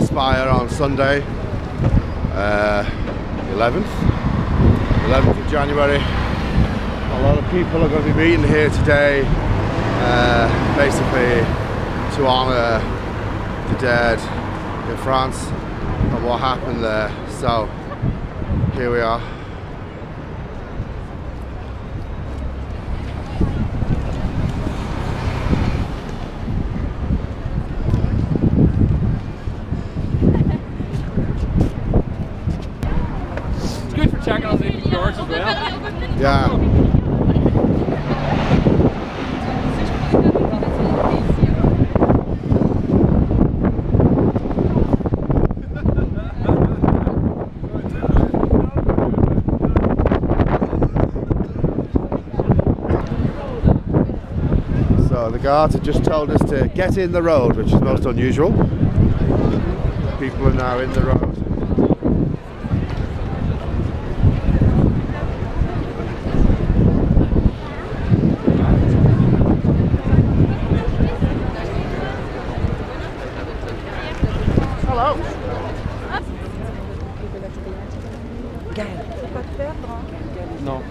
expire on Sunday, 11th of January. A lot of people are going to be meeting here today, basically to honour the dead in France and what happened there. So here we are. It's good for checking on the doors as well. Yeah. So the guards have just told us to get in the road, which is most unusual. People are now in the road. Hello. No.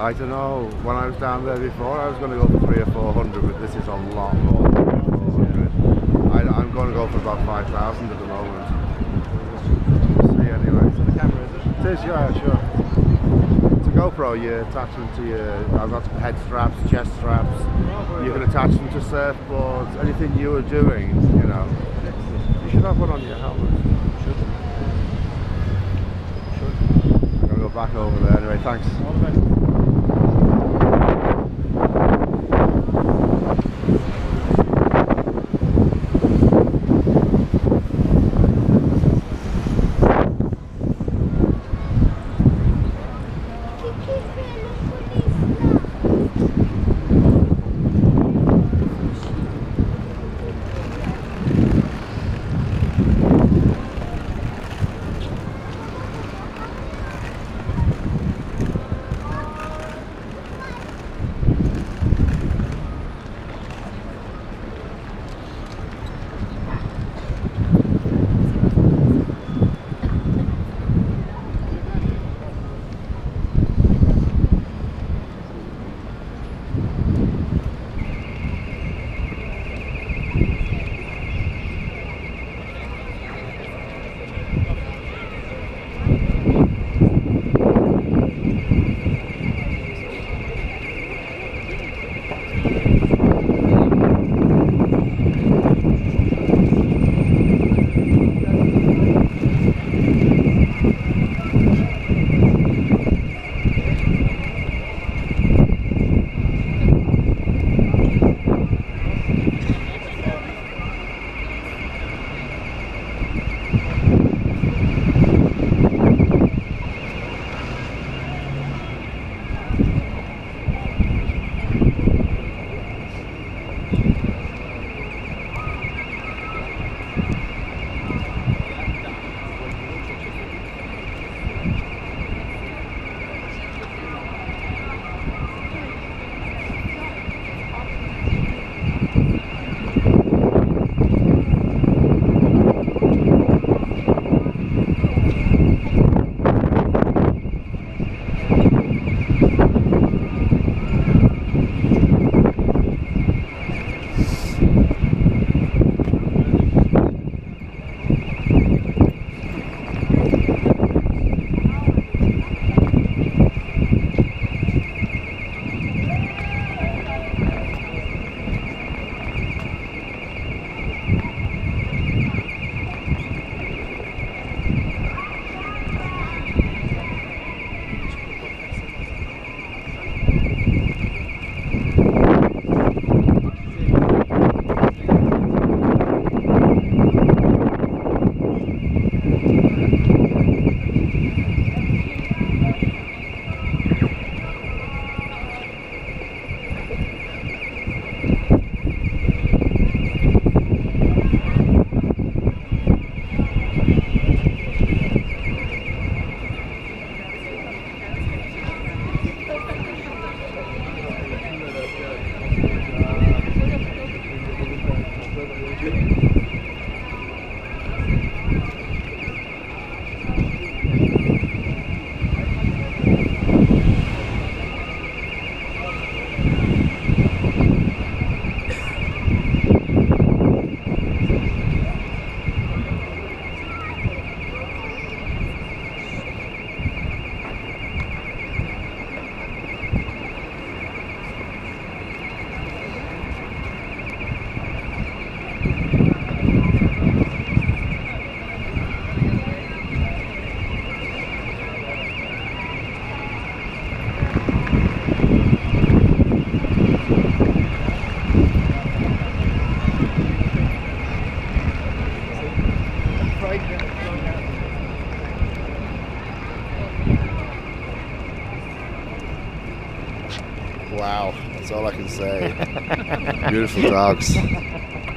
I don't know. When I was down there before, I was going to go for 300 or 400, but this is a lot more than 400. I'm going to go for about 5,000 at the moment. We'll see anyway. So the camera, is it? It is, yeah, sure. It's a GoPro. You attach them to your. I've got head straps, chest straps. You can attach them to surfboards. Anything you were doing, you know. You should have one on your helmet. I'm going to go back over there anyway. Thanks. All the best. Wow, that's all I can say. Beautiful dogs.